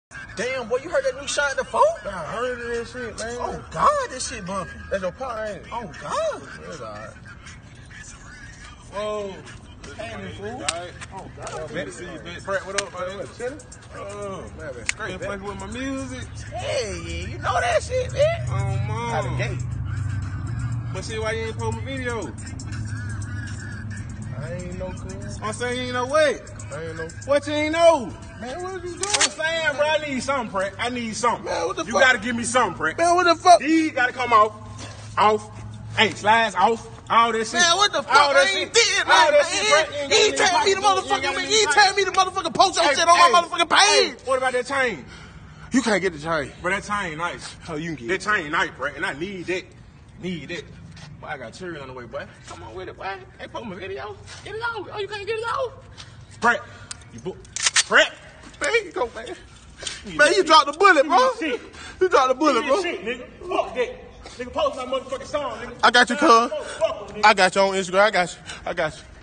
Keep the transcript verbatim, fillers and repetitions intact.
Damn, boy, you heard that new shot at the phone? I heard of that shit, man. Oh, God, this shit bumping. That's your partner, ain't it? Oh, God. That's all right. Whoa. Hey, fool. All right. Oh, God. Oh, good to see you, bitch. Brett, what up, man? What, chilling? Oh, Man, man, straight, been fucking with my music. Hey, yeah, you know that shit, man. Oh, Out the mom. gate. But shit, why you ain't post my video? I ain't no cool. I'm saying you ain't no what? I ain't no. What you ain't know? Man, what you doing? I'm saying, bro, I need something, Brett. I need something. Man, what the you fuck? gotta give me something, Brett. Man, what the fuck? These gotta come off. Off. Hey, slides off. All that shit. Man, what the fuck? All that I ain't shit. did, All man. that shit, Brett. He ain't tell me the motherfucking, man. He ain't tell me the motherfucking post your shit on my motherfucking Hey, page. what about that chain? You can't get the chain. Bro, that chain nice. Oh, you can That get it. chain nice, Brett, and I need that. Need that. Boy, I got cherry on the way, boy. Come on with it, boy. Hey, post my video. Get it off. Oh, you can't get it off. Brett. You book. Brett. Man, you go, man. Man, you dropped the bullet, bro. Shit. You dropped the bullet, bro. Shit, nigga. Fuck that. Nigga, post my motherfucking song, nigga. I got you, cuz. Fuck, nigga. I got you on Instagram. I got you. I got you.